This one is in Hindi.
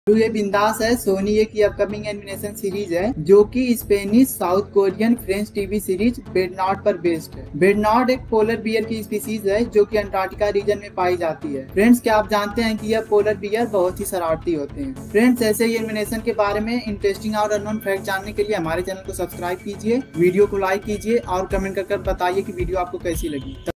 तो ये बिंदास है सोनी ए की अपकमिंग एनिमेशन सीरीज है जो कि Spanish South Korean French TV series बेडनॉट पर बेस्ड है। बेडनॉट एक पोलर बियर की स्पीसीज है जो कि अंटार्कटिका रीजन में पाई जाती है। फ्रेंड्स, क्या आप जानते हैं कि यह पोलर बियर बहुत ही शरारती होते हैं। फ्रेंड्स, ऐसे ही एनिमेशन के बारे में इंटरेस्टिंग और अननोन फैक्ट जानने के लिए हमारे चैनल को सब्सक्राइब कीजिए, वीडियो को लाइक कीजिए और कमेंट कर बताइए कि वीडियो आपको कैसी लगी।